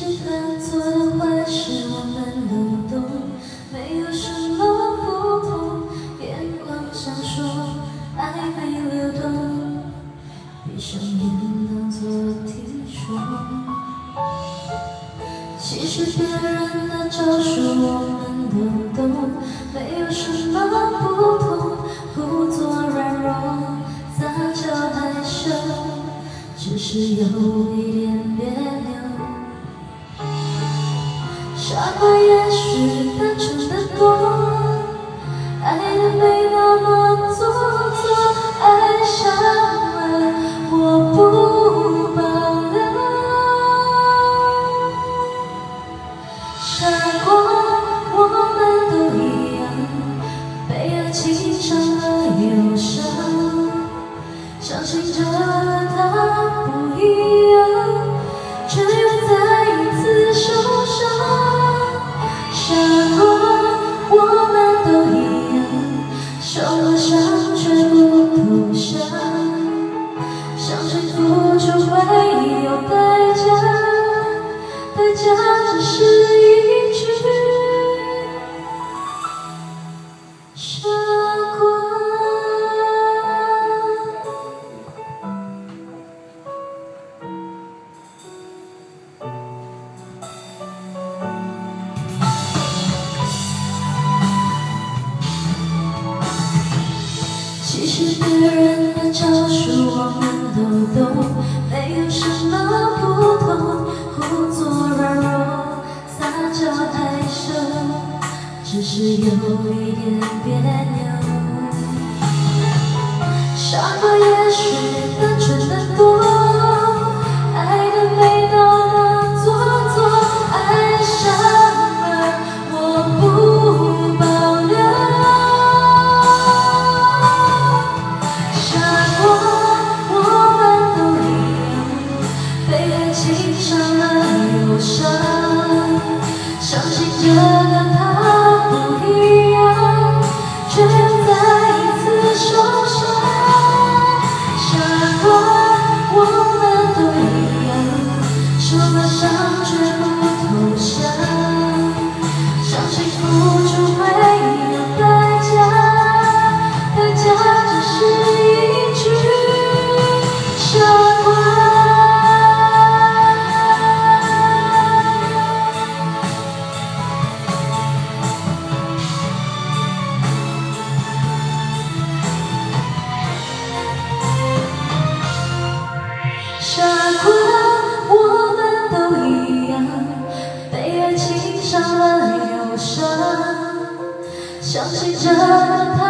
实他做的坏事我们都懂，没有什么不同。眼光闪烁，爱没流动，闭上眼当作听说。其实别人的招数我们都懂，没有什么不同。故作软弱，撒娇害羞，只是有一点别扭。傻瓜也许单纯的多，爱的没那么做作，爱上了我不保留。傻瓜，我们都一样，被爱情伤了忧伤，相信着他不一样，却又再一次受伤。傻瓜，我们都一样，受了伤却不投降，相信付出会有代价，代价只是一句傻瓜。其实别人的招数我们都懂，没有什么不同。故作软弱，撒娇害羞，只是有一点别扭。傻瓜也许单纯的多，爱的没那么做作，爱上了我不保留。伤了忧伤，相信着的他不一样，却又再一次受伤。傻瓜，我们都一样，受了伤却不投降，相信付出会有代价，代价只是一句傻瓜。傻瓜，我们都一样，被爱情伤了忧伤，相信着他